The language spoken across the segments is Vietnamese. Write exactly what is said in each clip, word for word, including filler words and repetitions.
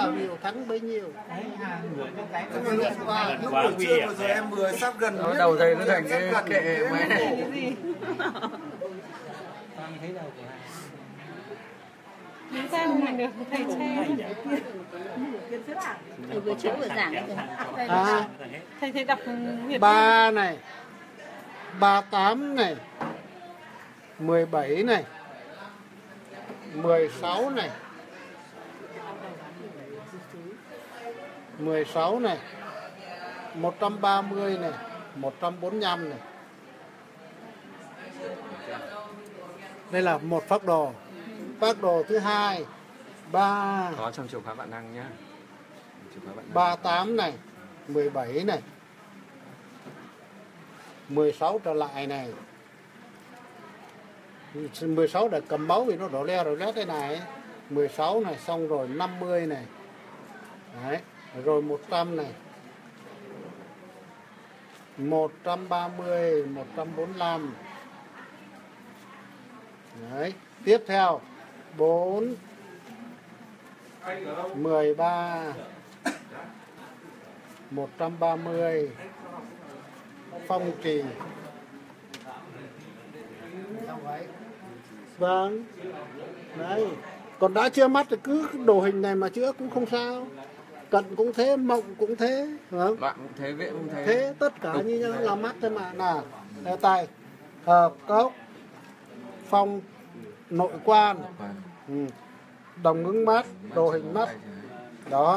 bao nhiêu thắng bấy nhiêu. Lúc qua lúc buổi trưa vừa rồi em vừa sắp gần nó đầu dây nó thành cái kệ máy này. Lý sao mình được thầy che. Thầy vừa chiếu vừa giảng rồi. À, Thầy thầy đọc ba này, ba tám này, mười bảy này, mười sáu này, mười sáu này, một trăm ba mươi này, một trăm bốn mươi lăm này. Đây là một phác đồ. Phác đồ thứ hai, ba Có trong chiều khóa vạn năng nhá. ba tám này, mười bảy này, mười sáu trở lại này. mười sáu để cầm máu vì nó đổ le rồi lét thế này. mười sáu này, xong rồi năm mươi này. Đấy, rồi một trăm này. một trăm ba mươi, một trăm bốn mươi lăm. Đấy, tiếp theo bốn, mười ba, một trăm ba mươi, phong trì. Vâng. Đấy, còn đã chưa mắt thì cứ đồ hình này mà chữa cũng không sao. Cận cũng thế, mộng cũng thế, vâng. Bạn cũng thế, viện cũng thế. Thế tất cả như nhau là mắt thôi mà. Nào, đeo tay, hợp cốc, phong nội quan, ừ. Đồng ứng mắt, đồ hình mắt. Đó.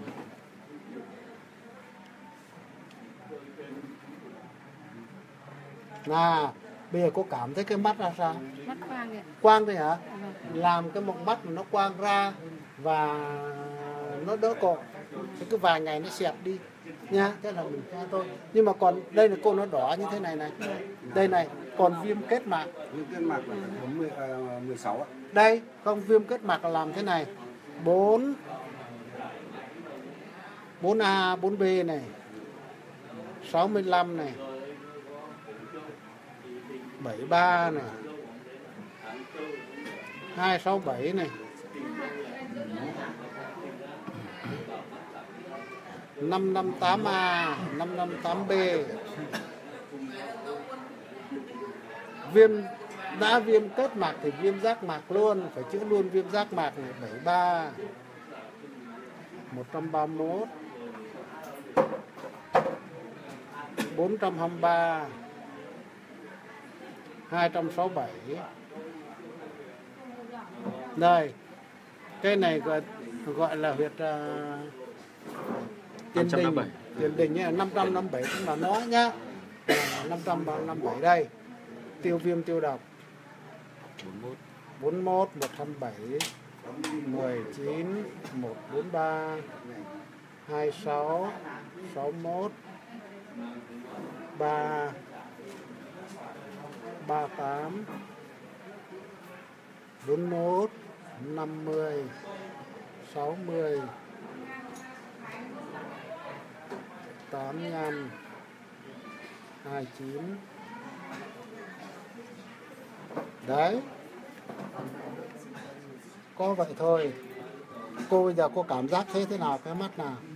Nào, bây giờ cô cảm thấy cái mắt ra sao? mắt quang kìa. Quang thôi hả? Làm cái mộng mắt mà nó quang ra và nó đỡ cọ. Thì cứ vài ngày nó xẹp đi nha, thế là mình cho tôi. Nhưng mà còn đây là cô nó đỏ như thế này này. Đây này, còn viêm kết mạc. Viêm kết mạc là bốn mươi, mười sáu ạ. Đây, không, viêm kết mạc là làm thế này. bốn bốn A, bốn B này. sáu mươi lăm này. bảy mươi ba này. hai sáu bảy này. năm năm tám A, năm năm tám B. Viêm đã viêm kết mạc thì viêm giác mạc luôn, phải chữa luôn viêm giác mạc này. bảy mươi ba, một trăm ba mươi mốt, bốn trăm hai mươi ba, hai trăm sáu mươi bảy. Đây, cái này gọi, gọi là huyệt uh, tiền đình. Tiền đình nhé, năm trăm năm mươi bảy cũng là nó nhá. năm trăm năm mươi bảy đây. Tiêu viêm tiêu độc. bốn mươi mốt, một trăm bảy, mười chín, một trăm bốn mươi ba, hai mươi sáu, sáu mươi mốt, ba, ba mươi tám, bốn mươi mốt, năm mươi, sáu mươi, tám mươi lăm, hai mươi chín. Đấy. Có vậy thôi. Cô bây giờ cô cảm giác thế thế nào cái mắt nào?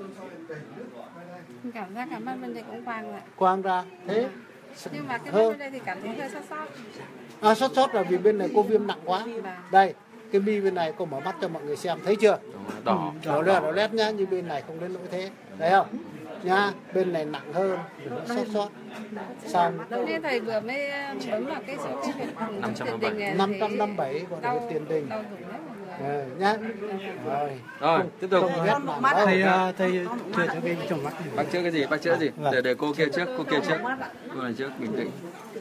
Cảm giác cả mắt bên đây cũng quang rồi. Quang ra, thế. Nhưng mà cái mắt bên đây thì cảm thấy hơi sót sót. À, sót sót là vì bên này cô viêm nặng quá. Đây, cái mi bên này cô mở mắt cho mọi người xem, thấy chưa? Đỏ. Đỏ lét, đỏ lét nhá, như bên này không đến nỗi thế. Thấy không? Nha, bên này nặng hơn, nó sót sót. Xong. Nên thầy vừa mới bấm vào cái số cái năm trăm năm mươi bảy. năm trăm năm mươi bảy gọi là tiền đình. Đau rụng đấy mọi người. Ờ, nhá. Rồi. Rồi, tiếp tục. Thầy thầy thầy cho bên trong mắt. Bác chữa cái gì? Bác chữa gì? Để để cô kia trước, cô kia trước. Cô này trước, bình tĩnh.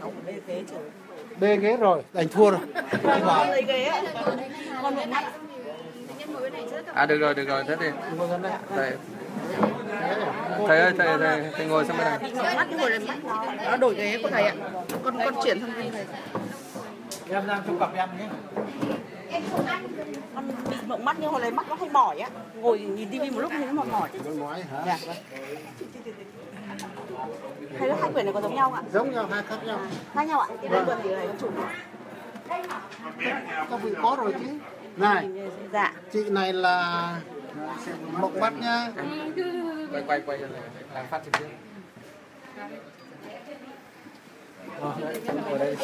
Bê ghế rồi, đành thua rồi. À được rồi, được rồi, thế thì. Đây. Thầy ơi, thầy, thầy, thầy ngồi sang bên này. Mắt ngồi lên mắt nó đổi ghế của thầy ạ. Con con chuyển sang bên này. Em đang trong cặp em nhé. Con bị mộng mắt nhưng hồi lấy mắt nó hay mỏi á. Ngồi nhìn tivi một lúc thấy nó mỏi mỏi. Nói hả? Dạ. Hay là hai quyển này có giống nhau không ạ? Giống nhau, hai khác nhau. Khác nhau ạ. Thì đây quyển thì này con chủ. Các vị có rồi chứ. Này, Dạ. chị này là Mộc mắt nhá. Quay quay quay cho này, làm phát trực tiếp. Ờ, đấy, ở đây.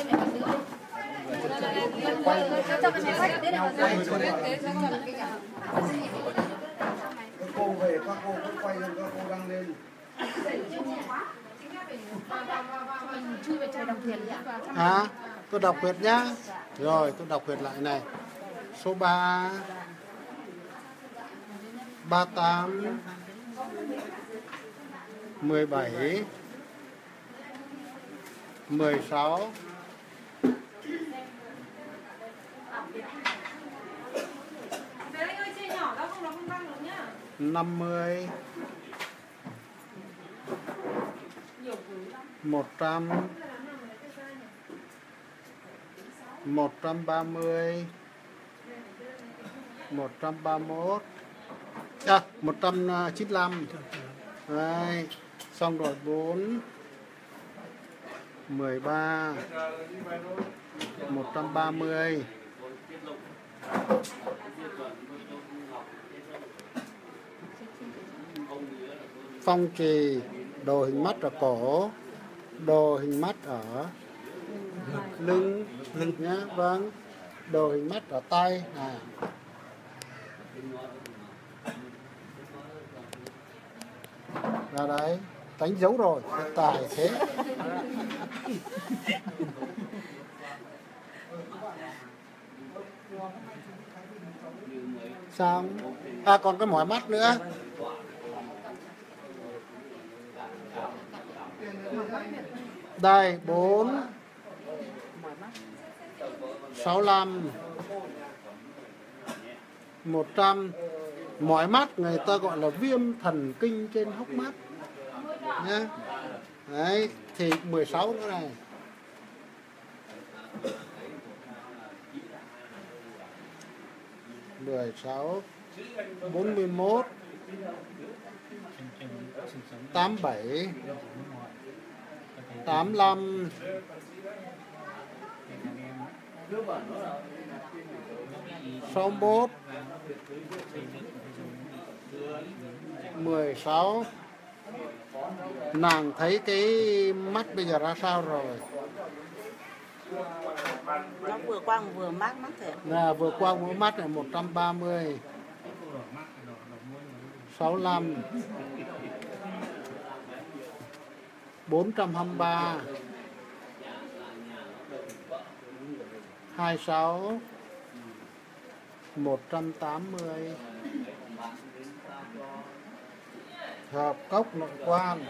Cô về các cô cũng quay lên, các cô đăng lên. À, tôi đọc huyệt nhá. Rồi, tôi đọc huyệt lại này. Số ba, ba mươi tám, mười bảy, mười sáu, năm mươi, một trăm, một trăm ba mươi, một trăm ba mươi mốt, à, một trăm chín mươi lăm. Đấy, xong rồi bốn, mười ba, một trăm ba mươi, phong trì, đồ hình mắt ở cổ, đồ hình mắt ở lưng, lưng nhá, vâng, đồ hình mắt ở tay, à. Ra đấy, đánh dấu rồi, tài thế. Xong, à còn cái mỏi mắt nữa. Đây, bốn, sáu lăm, một trăm. Mỏi mắt người ta gọi là viêm thần kinh trên hốc mắt nhá. Đấy, thì mười sáu nữa này. mười sáu, bốn mươi mốt, tám mươi bảy, tám mươi lăm, sáu mươi mốt, mười sáu. Nàng thấy cái mắt bây giờ ra sao rồi? Nó vừa quang vừa mát mắt thế. Là vừa quang vừa mắt là một trăm ba mươi, sáu mươi lăm, bốn trăm hai mươi ba, hai mươi sáu, một trăm tám mươi. Hợp cốc nội quan.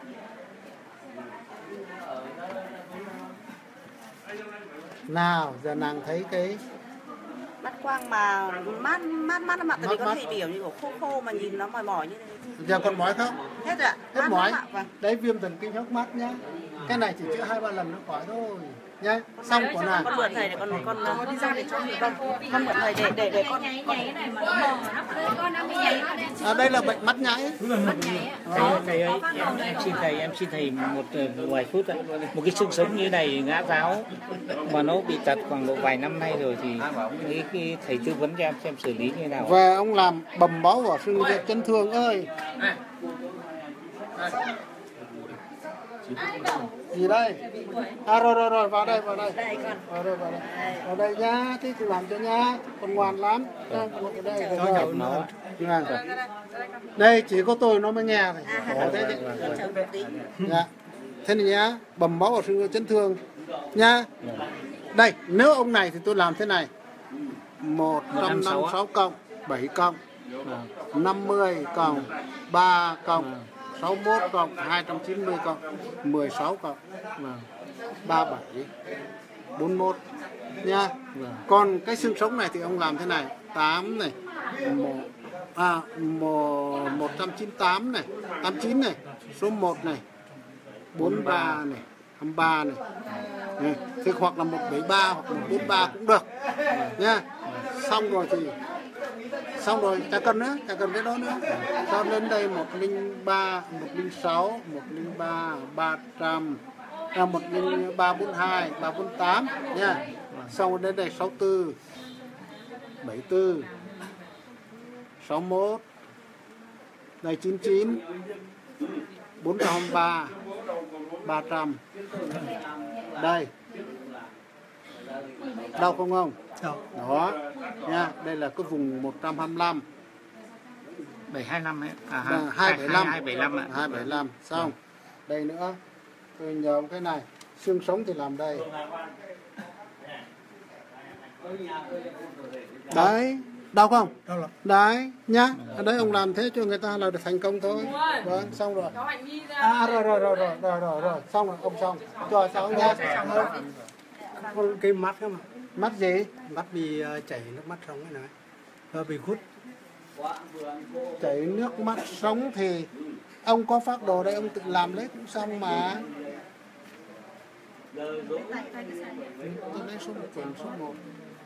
Nào, giờ nàng thấy cái Mắt quang mà mát mát mát nó mặt tại vì Mát, có mát. thể biểu như của khô khô mà nhìn nó mỏi mỏi như thế. giờ còn mỏi không? Hết rồi ạ. Hết Mát mỏi. lắm ạ, vâng. Đấy, viêm thần kinh hốc mắt nhá. Cái này chỉ chữa hai ba lần nó khỏi thôi nhá. Xong của nàng. Con mượn thầy để con con con đi ra để cho người con con mượn thầy để để để con con À, đây là bệnh mắt nháy. Thầy, thầy ơi, em, em xin thầy, em xin thầy một uh, vài phút ạ. Một cái xương sống như này ngã ráo mà nó bị tật khoảng độ vài năm nay rồi thì cái, cái thầy tư vấn cho em xem xử lý như thế nào. Về ông làm bầm máu vào xương chấn thương ơi. Gì đây? À rồi rồi rồi, vào đây vào đây. Vào đây vào đây. Vào đây nhá, tí tôi làm cho nhá. Con ngoan lắm. Đây, ở đây. Cho nhập nó. Vâng. Đây chỉ có tôi nó mới nghe này. Khổ thế chứ. Dạ. Thế này nhá, bầm máu vào xương chấn thương nhá. Đây, nếu ông này thì tôi làm thế này. một trăm năm mươi sáu cộng, bảy cộng, năm mươi cộng, ba cộng, sáu mươi mốt cộng, hai trăm chín mươi cộng, mười sáu cộng, ba mươi bảy, bốn mươi mốt nha. Còn cái xương sống này thì ông làm thế này, tám này, một, à, một trăm chín mươi tám này, tám mươi chín này, số một này, bốn mươi ba này, hai mươi ba này. Thì hoặc là một trăm bảy mươi ba hoặc là một trăm bốn mươi ba cũng được nha. Xong rồi thì xong rồi chả cần nữa, chả cần cái đó nữa. Cho lên đây một không ba, một không sáu, một không ba, ba trăm, à, một không ba bốn hai, ba bốn tám nha. Xong rồi đến đây sáu tư, bảy tư, sáu mốt, Đây chín chín, bốn trăm ba, ba trăm. Đây. Đau không không? Đâu. Đó. Nha, đây là cái vùng một trăm hai mươi lăm. bảy hai năm ấy. À, À, hai bảy lăm. hai bảy lăm ạ. hai bảy lăm. Xong. Đây nữa. Tôi nhớ cái này. Xương sống thì làm đây. Đấy. Đau không? Đâu rồi? Đấy. Nhá. Ở đấy ông làm thế cho người ta là được thành công thôi. Vâng, xong rồi. À, rồi, rồi, rồi, rồi, rồi, rồi, rồi. Xong rồi, ông xong. Cho cháu nhá. Con cái mắt không? Mắt gì? Mắt bị uh, chảy nước mắt sống này này. Và bị hút. Chảy nước mắt sống thì ông có phác đồ đây, ông tự làm lấy cũng xong mà. Tôi lấy số một quyển số một.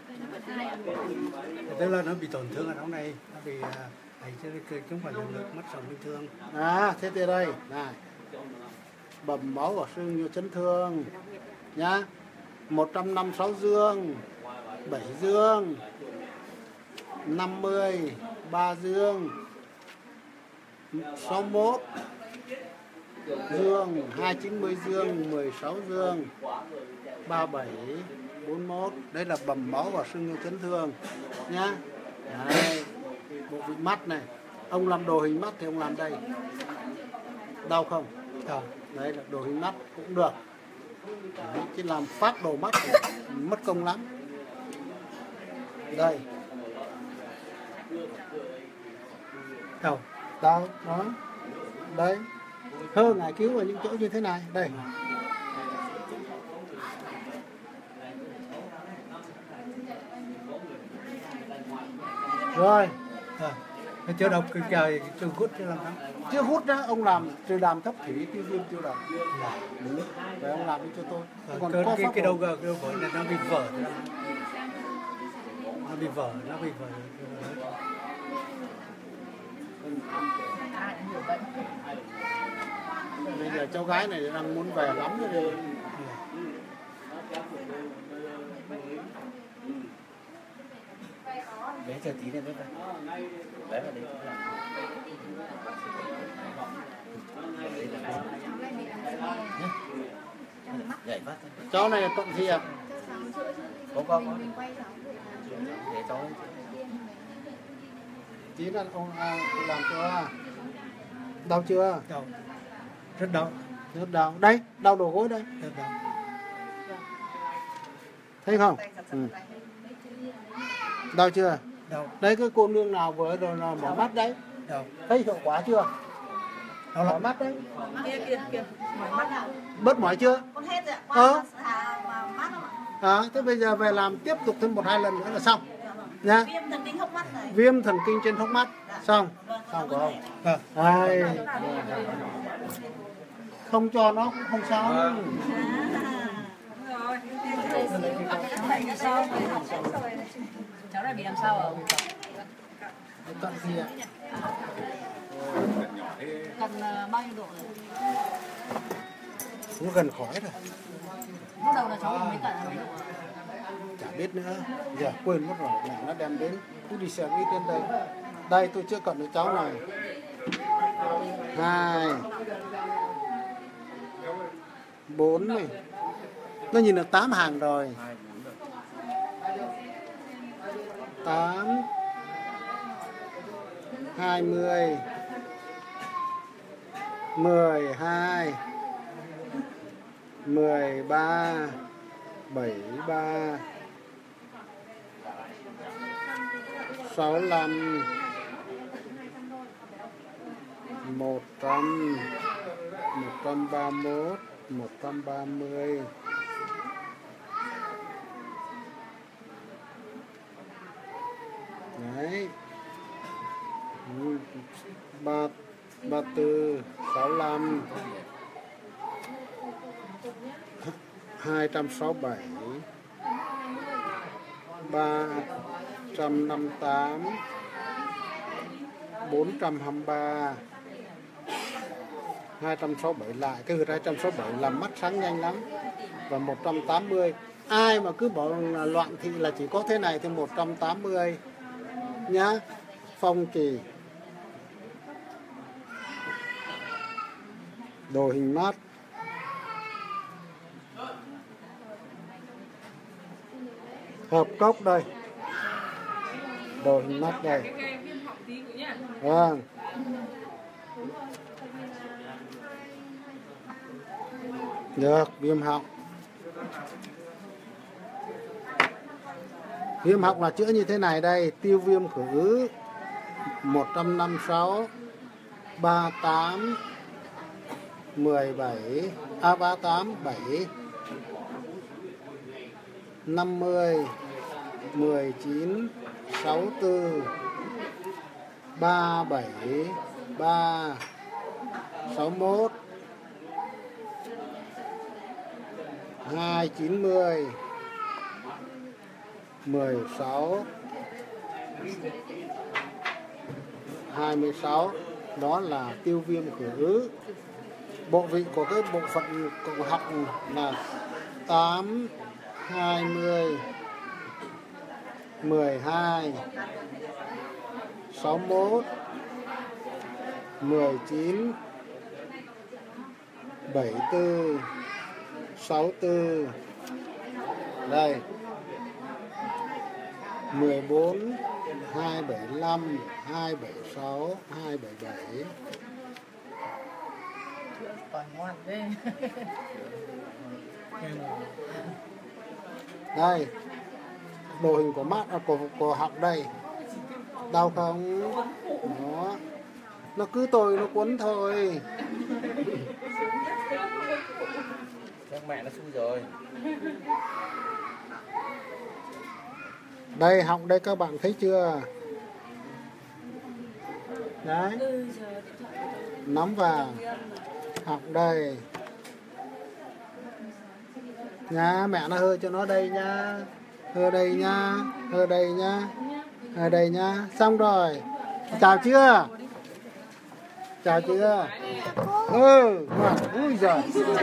Tức là nó bị tổn thương ở trong này. Nó bị uh, ấy chứ không phải là nước mắt sống bình thường. À, thế thì đây, này. Bầm máu ở xương như chấn thương nhá. một trăm năm mươi sáu dương, bảy dương, năm mươi, ba dương, sáu mươi mốt dương, hai trăm chín mươi dương, mười sáu dương, ba mươi bảy, bốn mươi mốt. Đây là bầm máu và xương chấn thương nhá. Đấy, bộ vị mắt này. Ông làm đồ hình mắt thì ông làm đây. Đau không? Đau. Đấy là đồ hình mắt cũng được. Đấy, chứ làm phát đồ mắt thì mất công lắm. Đây. Đau. Đau, đó. Đây. Hơ ngài cứu ở những chỗ như thế này. Đây. Rồi. À, cái chưa độc cái trời chưa hút chứ làm sao? Chưa hút đó, ông làm trừ đàm thấp thủy tiêu viêm tiêu độc. Đúng. Vậy ông làm đi cho tôi. À, Còn cái, có cái, pháp cái đồ. đầu gờ cái đầu gối này nó bị vỡ. Nó bị vỡ, nó bị vỡ. Bây giờ cháu gái này đang muốn về lắm rồi. Bé chờ tí nữa bé. Bé vào đấy. Dậy phát. Cháu này là cận thị à? Có có có. Để cháu. Tí là ông à, làm cho. Đau chưa? Đau. Rất đau. Rất đau. Đây, đau đầu gối đây. Rất đau. Thấy không? Ừ. Đau chưa? Đau. Đấy cái cô nương nào vừa rồi là mở mắt đấy. Đau. Thấy hiệu quả chưa? Đau Mở lắm. mắt đấy. Kia kia kia, mỏi mắt nào. Bớt mỏi chưa? Con hết rồi ạ. Ờ. Qua vào mắt không ạ? À, thế bây giờ về làm tiếp tục thêm một hai lần nữa là xong. Nha. Viêm thần kinh hốc mắt này. Viêm thần kinh trên hốc mắt. Xong. Xong rồi không? À, Ai. Không cho nó cũng không sao. Cháu này bị làm sao ạ? Cận gì ạ? Cần uh, bao nhiêu độ rồi? Nó gần khỏi rồi. Lúc đầu là cháu mới cận mấy độ? Chả biết nữa. Giờ quên mất rồi. Mẹ nó đem đến. Cứ đi xem ít trên đây. Đây tôi chưa cận được cháu này. Hai. Bốn này. Nó nhìn được tám hàng rồi. Tám. Hai mươi. Mười hai. Mười ba. Bảy ba. Sáu lăm. Một trăm. Một trăm ba mốt. Một trăm ba mươi. Đấy. Ba ba tư, sáu lăm, hai trăm sáu bảy, ba trăm năm tám, bốn trăm hai mươi ba, hai trăm sáu bảy lại cái hai trăm sáu bảy làm mắt sáng nhanh lắm, và một trăm tám mươi. Ai mà cứ bảo là loạn thị là chỉ có thế này thì một trăm tám mươi nhá. Phong kỳ Đồ hình mắt. Hợp cốc đây. Đồ hình mắt đây. Vâng. Được, viêm họng. Viêm họng là chữa như thế này đây, tiêu viêm khử ứ một trăm năm mươi sáu, ba mươi tám, mười bảy, a ba mươi tám, bảy, năm mươi, mười chín, sáu mươi tư, ba mươi bảy, ba, sáu mươi mốt, hai chín mươi, mười sáu, hai mươi sáu. Đó là tiêu viêm khử ứ. Bộ vị của cái bộ phận của họng là tám, hai mươi, mười hai, sáu mươi mốt, mười chín, bảy mươi tư, sáu mươi tư. Đây. mười bốn, hai bảy lăm, hai bảy sáu, hai bảy bảy. Còn ngoan ghê. Đây. Đồ hình của mắt à, của, của họng đây. Đau không? Đó. Nó cứ tôi nó quấn thôi. Chắc mẹ nó xui rồi. Đây họng đây các bạn thấy chưa? Đấy. Nắm vào. Họng đây. Nha, mẹ nó hơi cho nó đây nha. Hơi đây nha, hơi đây nha. Hơi đây nha. Xong rồi. Chào chưa? Chào chưa? Ừ, ui giời.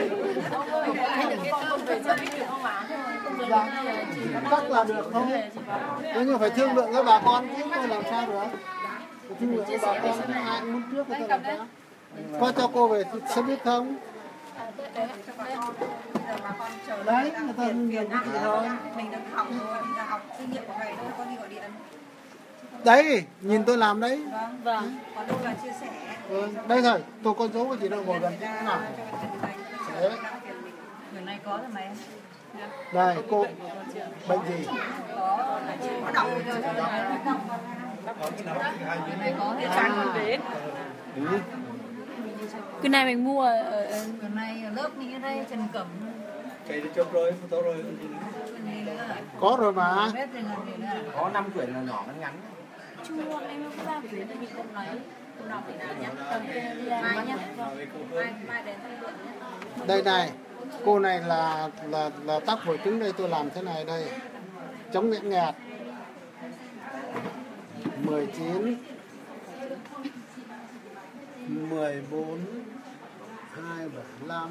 Dạ, chắc là được không? Nếu như phải thương lượng với bà con chứ tôi làm sao được? Phải thương lượng với bà con, ai cũng muốn trước thì tôi làm sao? Có cho cô về xe buýt không? Đấy, người ta nhiều cái gì thôi. Mình được học rồi, mình đã học kinh nghiệm của thầy thôi, con đi gọi điện. Đấy, nhìn tôi làm đấy. Vâng, vâng. Còn đâu là chia sẻ. Ừ, đây rồi, tôi con dấu của chị đâu ngồi gần thế nào? Đấy. Người này có rồi mà em. Đây, cô bệnh gì? Có đọc rồi. Người này có hết trang đến. Ừ. Cái này mình mua ở, ở... Người này ở lớp mình ở đây Trần Cẩm. Chạy đi chốt rồi, photo rồi. Có rồi mà. Có năm quyển là nhỏ ngắn ngắn. Chưa, em không có ba quyển thì mình không lấy. Cô đọc thì nào nhé. Mai nhé. Mai, mai đến thương lượng nhé. Đây này, cô này là là là tắc vỏ trứng đây, tôi làm thế này đây. Chống nghẹn nghẹt. mười chín, mười bốn, hai bảy lăm,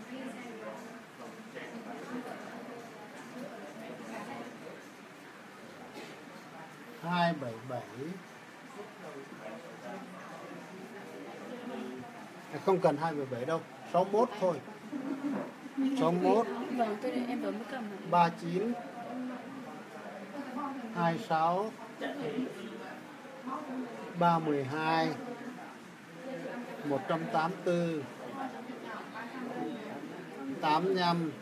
hai bảy bảy. Không cần hai bảy bảy đâu, sáu mốt thôi. sáu mốt. Vâng, tôi để em bấm cái cầm. ba chín, hai sáu, ba mười hai, một trăm tám mươi tư, tám mươi lăm,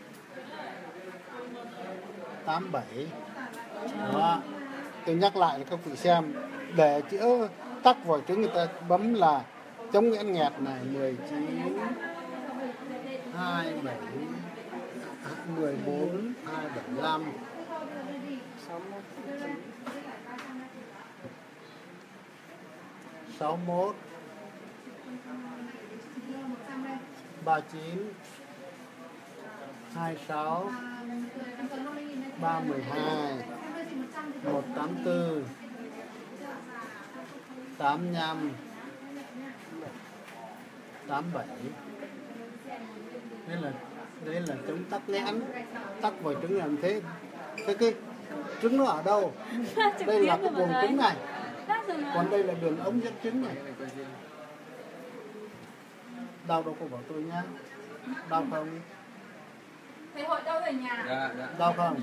tám mươi bảy. Đó. Tôi nhắc lại cho các vị xem, để chữa tắc vỏ trứng người ta bấm là chống nghẽn nghẹt này, mười chín, hai bảy, mười bốn, hai bảy lăm, sáu mốt, ba chín, hai sáu, ba mười hai, một tám tư, tám lăm, tám bảy. Đây là đây là chống tắc nghẽn, tắc vỏ trứng làm thế. Cái cái trứng nó ở đâu? Đây là cái buồng trứng này. Còn đây là đường ống dẫn trứng này. Đau đâu cô bảo tôi nhá. Đau không? Thầy hội đâu về nhà? Dạ, dạ. Đau không?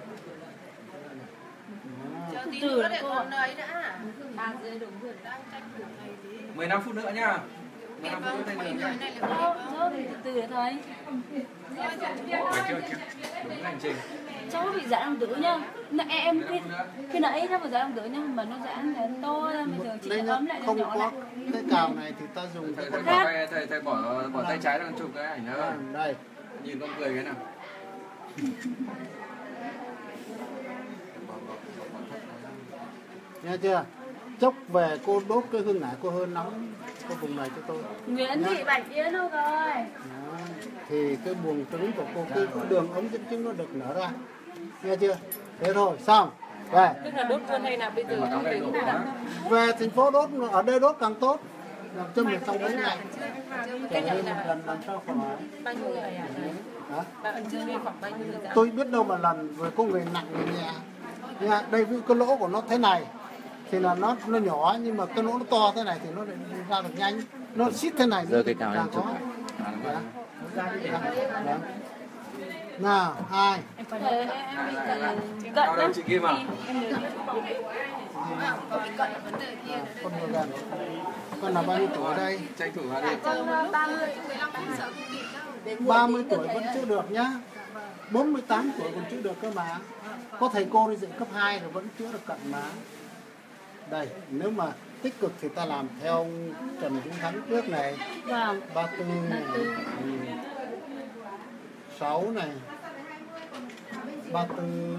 Chờ tí nữa để con ấy đã. Ba rưỡi đúng rồi, đang tranh thủ này tí. mười lăm phút nữa nha. mười lăm phút nữa thay đường nha. Thôi, từ từ để thôi. Phải chưa chưa. Đúng hành trình. Cháu bị giãn đồng tử nhá. Nãy em khi, khi nãy cháu bị giãn đồng tử nhá, mà nó giãn là to ra, bây giờ chỉ Đây là nhá, ấm lại nó không nhỏ có lại. cái cào này thì ta dùng Thầy cái thầy con bỏ tay thầy thầy bỏ bỏ tay trái đang chụp cái ảnh nữa. đây. Nhìn con cười cái nào. Nghe chưa? Chốc về cô đốt cái hương nải cô hơi nóng cái vùng này cho tôi. Nguyễn Thị Bạch Yến đâu rồi? Đó. Thì cái buồng trứng của cô, cái đường ống dẫn chứng nó được nở ra. Nghe chưa? Thế thôi, xong. Về. Tức là đốt luôn hay là bây giờ không về cũng được. Về thành phố đốt, ở đây đốt càng tốt. Làm châm được trong mấy ngày. Trở lên một lần làm sao khỏi. Bao nhiêu người à? Hả? Bạn chưa đi khoảng bao nhiêu người ra? Tôi biết đâu mà lần với có người nặng người nhẹ. Nha, đây ví dụ cái lỗ của nó thế này thì là nó nó nhỏ, nhưng mà cái lỗ nó to thế này thì nó lại ra được nhanh. Nó xít thế này Giờ thì cái cào càng em chụp. khó. Đó. Nào, hai. Em bị cận Cao đâu lắm. chị Kim à? Con vừa gần. Con là bao nhiêu tuổi đây? Tranh thủ vào đi. Con ba mươi. ba mươi tuổi vẫn chữa được nhá. bốn mươi tám tuổi còn chữa được cơ mà. Có thầy cô đi dạy cấp hai rồi vẫn chữa được cận mà. Đây, nếu mà tích cực thì ta làm theo ông Trần Dũng Thắng trước này. Vâng. ba mươi tư này. Ừ. sáu này. ba mươi tư.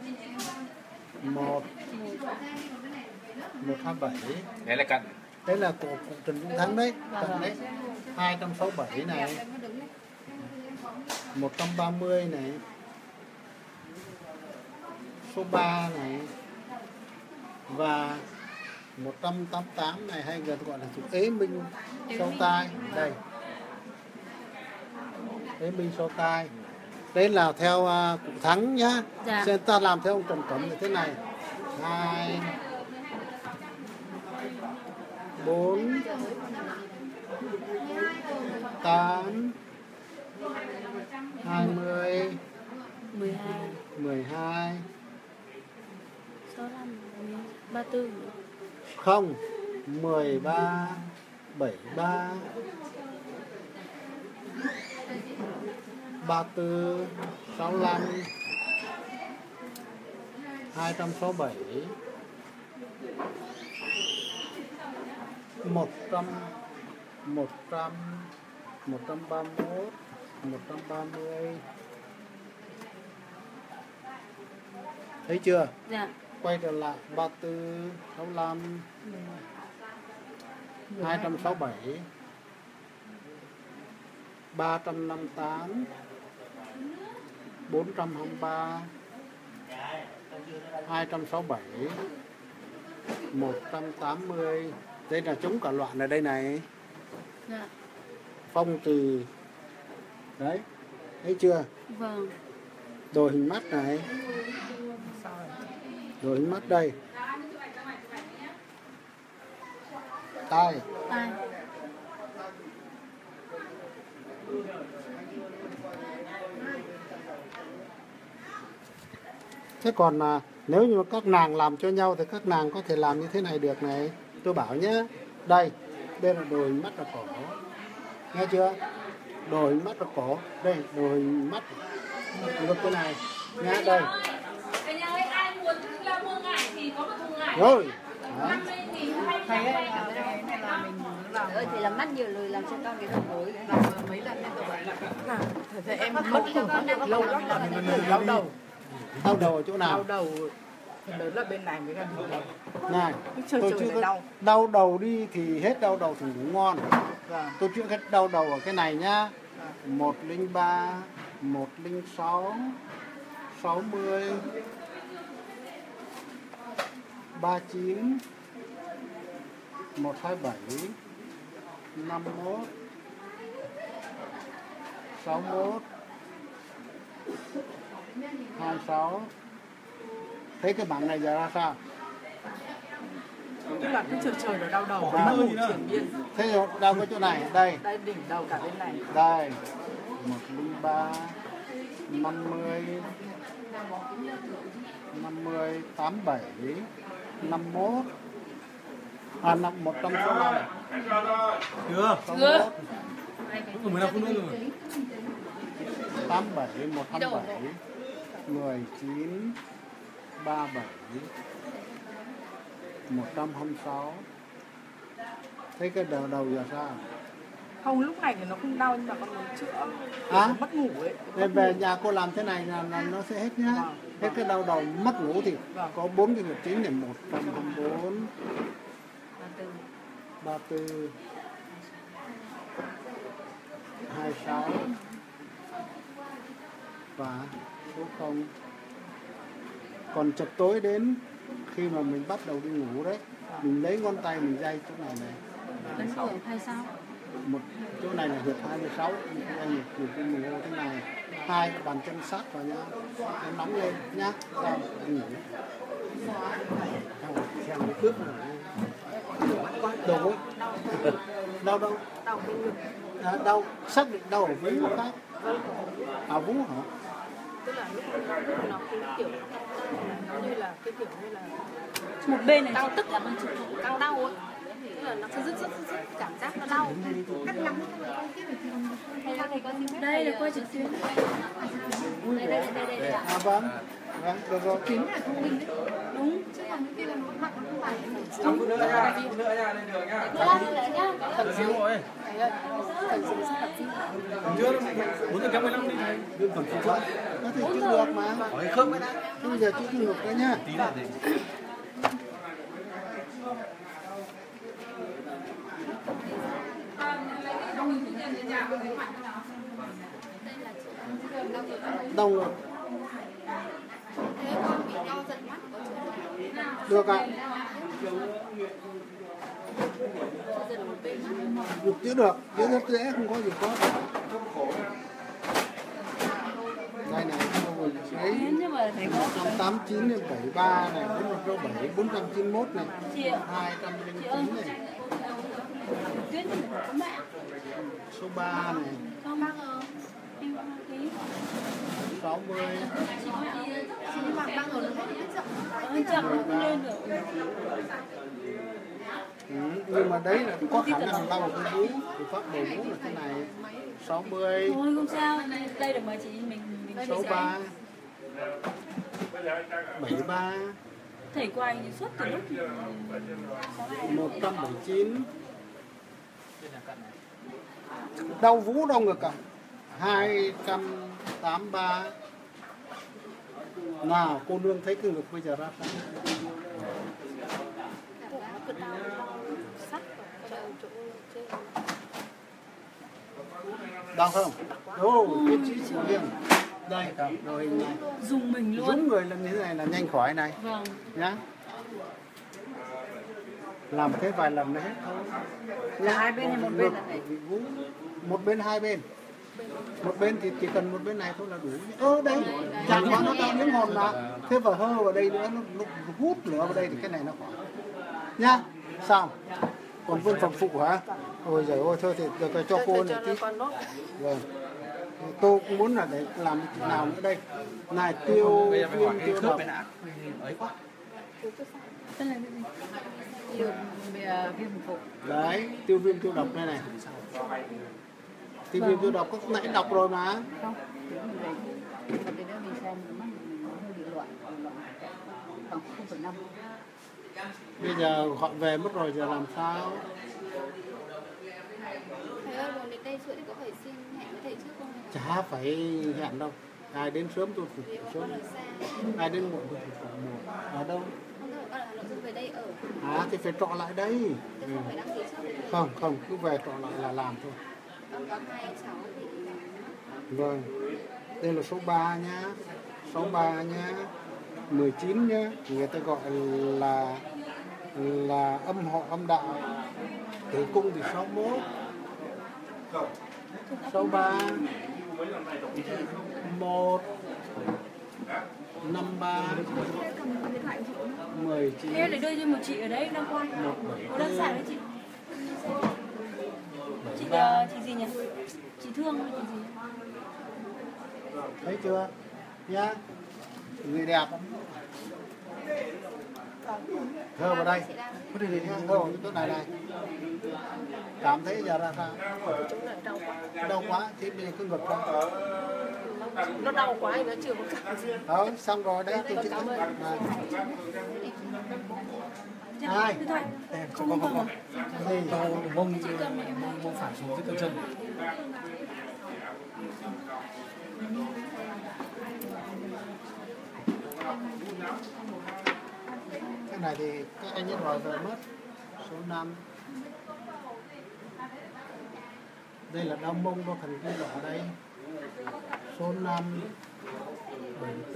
một. một hai bảy. Đấy là cận. Đấy là của, của Trần Dũng Thắng đấy. Cận đấy. hai trăm sáu mươi bảy này. một trăm ba mươi này. Số ba này. Và một trăm tám mươi tám này, hay gần gọi là chụp ế minh sau tai. Đây. Ế minh sau tai. Đấy là theo uh, cụ Thắng nhá. Dạ. Xem ta làm theo ông Trần Cẩm như thế này. Hai. Bốn. Tám. Hai mươi. mười hai. Mười hai. sáu mươi lăm. ba mươi tư. Không. Mười ba. Bảy ba. Ba tư. Sáu lăm. Hai trăm sáu bảy. Một trăm. Một trăm. Một trăm ba mươi mốt. Một trăm ba mươi. Thấy chưa? Dạ. Quay trở lại ba tư, sáu lăm, hai trăm sáu mươi bảy, ba trăm năm mươi tám, bốn trăm hai mươi ba, hai trăm sáu mươi bảy, một trăm tám mươi. Đây là chống cả loạn ở đây này. Dạ. Phong từ. Đấy. Thấy chưa? Vâng. Đồ hình mắt này. Đồ hình mắt đây. Tai. Tai. Thế còn mà nếu như các nàng làm cho nhau thì các nàng có thể làm như thế này được này. Tôi bảo nhé. Đây. Đây là đồ hình mắt là cổ. Nghe chưa? Đồ hình mắt là cổ. Đây. Đồ hình mắt. Ngược cái này. Nghe đây. Cái nhà ấy ai muốn là mua ngải thì có một thùng ngải. Rồi. Đó. Thầy ơi, cái này là mình làm. Ơi thì làm mắt nhiều lời làm cho con cái đầu gối làm mấy lần liên tục vậy. Thế em mất cho con lâu lắm là mình đau đầu. Đau đầu ở chỗ nào? Đau đầu phần lớn là bên này mới gần đầu. Này, Chơi tôi chơi chưa để có đau. đau đầu đi thì hết đau đầu thì ngủ ngon. Vâng. Tôi chữa hết đau đầu ở cái này nhá. một không ba, một không sáu, sáu mươi, ba chín, một hai bảy, năm mốt, sáu mốt, hai sáu. Thấy cái bảng này giờ ra sao? tức là cứ trời trời là đau đầu, À. mất ngủ chuyển biến. Thế rồi, đau có chỗ này, đây. Đây đỉnh đầu cả bên này. Đây. một không ba, năm mươi, năm mươi, tám mươi bảy, năm mươi mốt. À, năm một trăm sáu mươi lăm. Chưa. Chưa. mười lăm phút nữa rồi. tám mươi bảy, một trăm bảy, mười chín, ba mươi bảy, một trăm hai mươi sáu. Thấy cái đầu đầu giờ sao? Không, lúc này thì nó không đau nhưng mà con muốn chữa Hả? nó mất ngủ ấy. Nên về nhà cô làm thế này là, là nó sẽ hết nhá. Vâng. Hết cái đau đầu mất ngủ thì Vâng. có bốn cái huyệt chính là một trăm hai mươi bốn, ba mươi tư, hai mươi sáu và số không. Còn chập tối đến khi mà mình bắt đầu đi ngủ đấy, mình lấy ngón tay mình day chỗ này này. Ấn hưởng hay sao? Một chỗ này là huyệt hai mươi sáu, anh một cái mồ hôi thế này, hai bàn chân sát vào nhau, nó nóng lên nhá, xong đi ngủ. Xem cái cướp này, đổ, đau đâu, Đau bên ngực. à, đau xác định đau ở vú khác, à vú hả? Tức là lúc lúc nó cái kiểu nó như là cái kiểu như là Một bên này đau tức làมันcăng đau ấy. Tức là nó cứ rứt rứt rứt rứt, cảm giác nó đau. Cắt lắm. Thầy ơi, thầy có xin phép đây là quay chữ xuyên. Đây đây đây đây đây. À vâng, vâng, được rồi. Chính là thông minh đấy. Đúng. Chứ còn những kia là mặt nó không phải. Năm phút nữa nha, phút nữa nha, lên đường nha. Ra lại nhá. Thật xíu rồi. Thầy ơi, thầy dùng sức tập phim. Chưa, bốn giờ kém mười lăm đi. Đương phần phụ trợ, có thể chịu được mà. Hỏi khớp mới đã. Bây giờ chịu được đấy nhá. Tí nữa thì. Đau rồi. Thế con bị đau giật mắt có chữa Được ạ. giật một bên mắt. Được chữa được, chữa rất dễ, không có gì khó. Đây này, cô vừa thấy Nhưng mà thầy có một trăm tám mươi chín đến bảy mươi ba này, bốn trăm bảy, bốn trăm chín mươi mốt này, Chị ạ. hai trăm linh chín này, Tuyết thì phải có mẹ. số ba này, Không bác ơi. Em có tí. sáu mươi, Nhưng mà đang ở nó hết chậm. Ờ, chậm nó không lên được. ừ, nhưng mà đấy là có khả năng đau ở cái vú, thì phát đầu vú là thế này, sáu mươi, Thôi không sao, đây được mà chị mình mình số ba, bảy mươi ba, thầy quay suốt từ lúc một trăm bảy mươi chín, đau vú đau ngực à, hai trăm tám mươi ba. Nào cô nương thấy cái ngực bây giờ ra sao? Cứ đau đau sắt ở chỗ trên. Đau không? Ồ, cái chữ chỉ riêng. Đây, rồi hình này. dùng mình luôn. Giống người làm như thế này là nhanh khỏi này. Vâng. Nhá. Làm thế vài lần là hết thôi. Là hai bên hay một bên là thầy? Một bên hai bên. Một bên thì chỉ cần một bên này thôi là đủ. Ơ đấy, chẳng quá nó đau miếng hồn mà. Thế vào hơ vào đây nữa, nó, nó hút lửa vào đây thì cái này nó khỏi. Nhá, xong. Còn vương phẩm phụ hả? Ôi giời ơi, thôi thì được rồi cho cô này tí. Vâng. Tôi cũng muốn là để làm nào nữa đây. Này tiêu viêm tiêu độc. Ấy quá. Tên là cái gì? Tiêu viêm phục. Đấy, tiêu viêm tiêu độc đây này. Tiêu viêm tiêu độc có nãy đọc rồi mà. Không. Nhưng mà cái đó mình xem cái mắt mình nó hơi bị loạn, loạn khoảng không phẩy năm. Bây giờ gọi về mất rồi giờ làm sao? Thầy ơi, muốn đến đây chữa thì có phải xin hẹn với thầy trước không? Chả phải hẹn đâu. Ai đến sớm tôi phục vụ sớm. Ai đến muộn tôi phục vụ muộn. Ở đâu? Không được, con ở Hà Nội tôi về đây ở. À thì phải trọ lại đây. Tôi không phải đăng ký trước với thầy. Không, không, cứ về trọ lại là làm thôi. Con có hai cháu thì Vâng. Đây là số ba nhá. Số ba nhá. mười chín nhá. Người ta gọi là là âm họ âm đạo. Tử cung thì sáu mươi mốt. sáu mươi ba. một năm ba mười chín. Em để đưa cho một chị ở đấy đang quay. Cô đang xài với chị. Chị uh, chị gì nhỉ? Chị Thương hay chị gì? Thấy chưa? Nhá. Người đẹp. Thơ vào đây. Thơ vào chỗ này này. Cảm thấy giờ ra sao? Đau quá. Thế bây giờ cứ ngực ra. Nó đau quá thì nó chưa có cảm gì. Đó, xong rồi đấy. Tôi cảm ơn. Hai. Không không không. Tôi mông mông phải xuống cái chân. Cái này thì các anh nhất rồi rồi mất. Số năm. Đây là đau mông đau thần kinh ở đây. Số năm. bảy tư.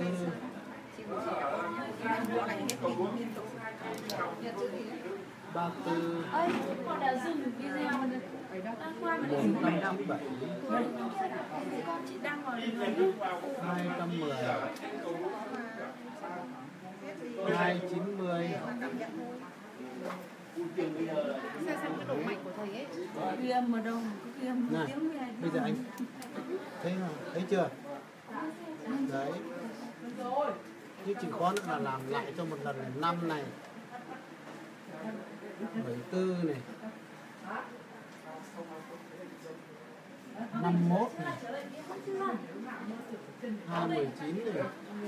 ba tư. Ơi, con đã dừng video rồi. Đang qua mà bốn năm chín bảy. chị đang ngồi hai trăm mười. hai chín mươi. Xem xem cái độ mạnh của thầy ấy. ghi âm ở đâu? Ghi âm Này, tiếng về. bây giờ anh thấy không? Thấy chưa? Đấy. Chứ chỉ có nữa là làm lại cho một lần này, năm này, bảy tư này, năm mốt này, hai mười chín này,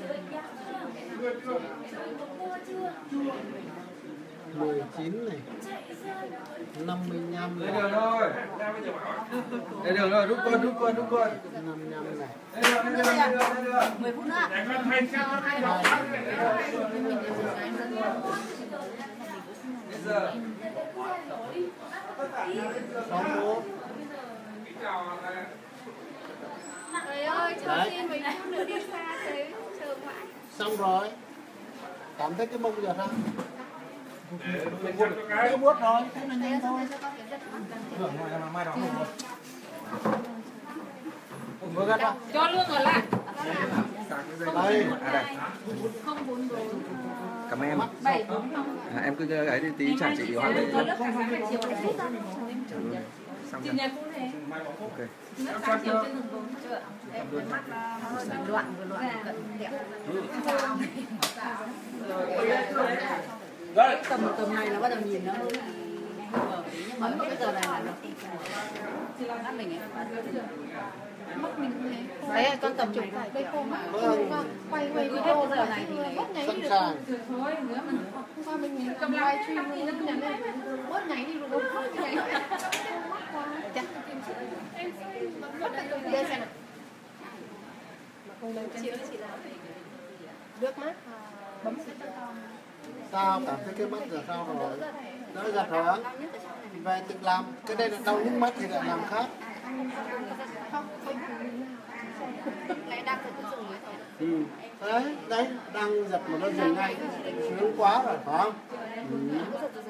mười chín này, năm mươi lăm này. Đây đường thôi. Đây đường rồi, rút con, rút con, rút con. năm mươi lăm này. Đây đường, đây đường, đây đường, đây đường. mười phút nữa. Bây giờ. sáu mốt. Trời ơi, chờ xin mấy phút nữa đi xa thế, chờ mãi. Xong rồi. Cảm thấy cái mông giờ sao? Cái buốt rồi, thế là nhanh thôi. Vừa gắt ra. Cho lương ở lại. Đây. không bốn bốn. Cảm ơn em. bảy bốn không. À, em cứ ấy đi tí trả chị Hoàng đây. Xong Chị chưa? nhà cũng thế. Ok. Nước tám triệu trên đường bốn chưa? Em vừa mắt nó hơi bị loạn vừa loạn cận đẹp. Tầm tầm này nó bắt đầu nhìn nó hơi mờ tí nhưng mà cái giờ này là nó mắt mình ấy. Mắt mình cũng thế. Đấy con tầm chụp đây khô mắt. Quay quay video giờ này thì bớt nháy đi được. Thôi, nữa mình Hôm qua mình cầm live stream thì nó cứ nhắn lên bớt nháy đi được không? Bớt nháy. Chắc. Đây xem nào. Nước mắt. Bấm Sao cảm thấy cái mắt giờ sao rồi? Đỡ gật rồi á. Về tự làm. Cái đây là đau nhức mắt thì lại làm khác. lại đang phải cứ dừng mới thôi. Ừ. Đấy, đấy, đang giật mà nó dừng ngay. Sướng quá rồi, phải không? Ừ.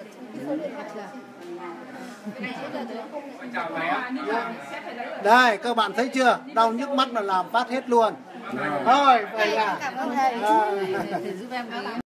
Đây, các bạn thấy chưa? Đau nhức mắt là làm phát hết luôn. Thôi, vậy là. Cảm ơn thầy. À. Để giúp em cái